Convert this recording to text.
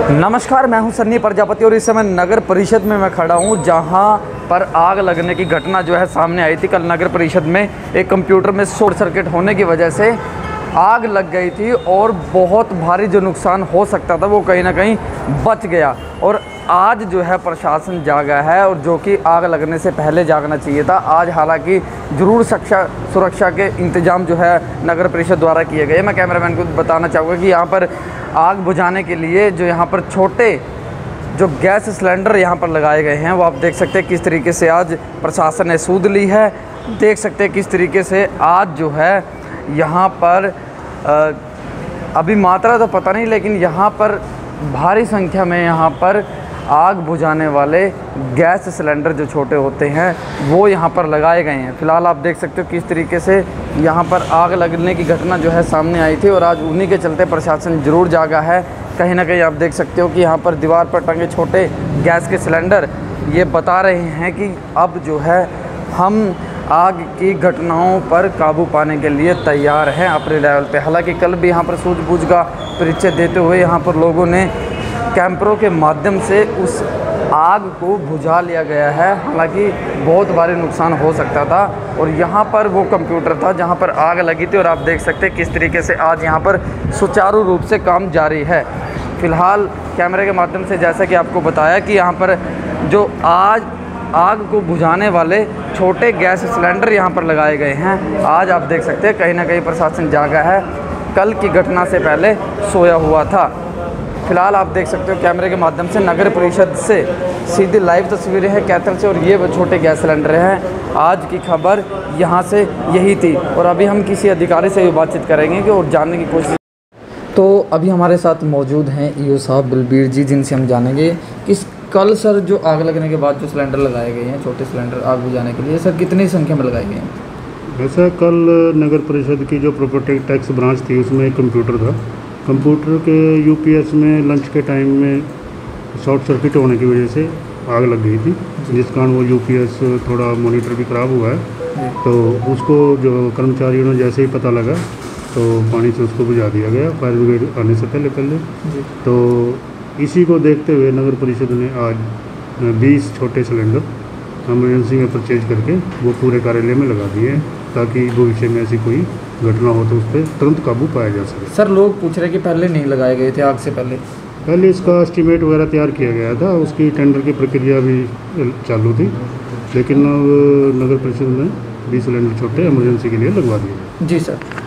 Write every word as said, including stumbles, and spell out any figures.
नमस्कार, मैं हूं सन्नी प्रजापति और इस समय नगर परिषद में मैं खड़ा हूं, जहां पर आग लगने की घटना जो है सामने आई थी। कल नगर परिषद में एक कंप्यूटर में शॉर्ट सर्किट होने की वजह से आग लग गई थी और बहुत भारी जो नुकसान हो सकता था वो कहीं ना कहीं बच गया। और आज जो है प्रशासन जागा है, और जो कि आग लगने से पहले जागना चाहिए था। आज हालांकि ज़रूर सुरक्षा सुरक्षा के इंतजाम जो है नगर परिषद द्वारा किए गए। मैं कैमरामैन को बताना चाहूँगा कि यहाँ पर आग बुझाने के लिए जो यहाँ पर छोटे जो गैस सिलेंडर यहाँ पर लगाए गए हैं, वो आप देख सकते हैं किस तरीके से आज प्रशासन ने सूद ली है। देख सकते हैं किस तरीके से आज जो है यहाँ पर आ, अभी मात्रा तो पता नहीं, लेकिन यहाँ पर भारी संख्या में यहाँ पर आग बुझाने वाले गैस सिलेंडर जो छोटे होते हैं वो यहाँ पर लगाए गए हैं। फ़िलहाल आप देख सकते हो किस तरीके से यहाँ पर आग लगने की घटना जो है सामने आई थी, और आज उन्हीं के चलते प्रशासन ज़रूर जागा है। कहीं ना कहीं आप देख सकते हो कि यहाँ पर दीवार पर टंगे छोटे गैस के सिलेंडर ये बता रहे हैं कि अब जो है हम आग की घटनाओं पर काबू पाने के लिए तैयार हैं अपने लेवल पे। हालांकि कल भी यहाँ पर सूझबूझ का परिचय देते हुए यहाँ पर लोगों ने कैंपरों के माध्यम से उस आग को बुझा लिया गया है। हालांकि बहुत भारी नुकसान हो सकता था, और यहाँ पर वो कंप्यूटर था जहाँ पर आग लगी थी, और आप देख सकते हैं किस तरीके से आज यहाँ पर सुचारू रूप से काम जारी है। फ़िलहाल कैमरे के माध्यम से जैसा कि आपको बताया कि यहाँ पर जो आज आग को बुझाने वाले छोटे गैस सिलेंडर यहाँ पर लगाए गए हैं। आज आप देख सकते हैं कहीं ना कहीं प्रशासन जागा है, कल की घटना से पहले सोया हुआ था। फिलहाल आप देख सकते हो कैमरे के माध्यम से नगर परिषद से सीधी लाइव तस्वीरें हैं कैथल से, और ये वो छोटे गैस सिलेंडर हैं। आज की खबर यहाँ से यही थी, और अभी हम किसी अधिकारी से भी बातचीत करेंगे कि और जानने की कोशिश। तो अभी हमारे साथ मौजूद हैं ईओ साहब बलबीर जी, जिनसे हम जानेंगे कि कल सर जो आग लगने के बाद जो सिलेंडर लगाए गए हैं, छोटे सिलेंडर आग बुझाने के लिए, सर कितनी संख्या में लगाए गए हैं? वैसे कल नगर परिषद की जो प्रॉपर्टी टैक्स ब्रांच थी उसमें एक कंप्यूटर था। कंप्यूटर के यूपीएस में लंच के टाइम में शॉर्ट सर्किट होने की वजह से आग लग गई थी, जिस कारण वो यूपीएस थोड़ा मॉनिटर भी ख़राब हुआ है। तो उसको जो कर्मचारियों ने जैसे ही पता लगा तो पानी से उसको बुझा दिया गया, फायर ब्रिगेड आने से पहले पहले। तो इसी को देखते हुए नगर परिषद ने आज बीस छोटे सिलेंडर एमरजेंसी में परचेज करके वो पूरे कार्यालय में लगा दिए हैं, ताकि भविष्य में ऐसी कोई घटना हो तो उस पर तुरंत काबू पाया जा सके। सर लोग पूछ रहे कि पहले नहीं लगाए गए थे आग से पहले? पहले इसका एस्टीमेट वगैरह तैयार किया गया था, उसकी टेंडर की प्रक्रिया भी चालू थी, लेकिन नगर परिषद ने बीस सिलेंडर छोटे एमरजेंसी के लिए लगवा दिए। जी सर।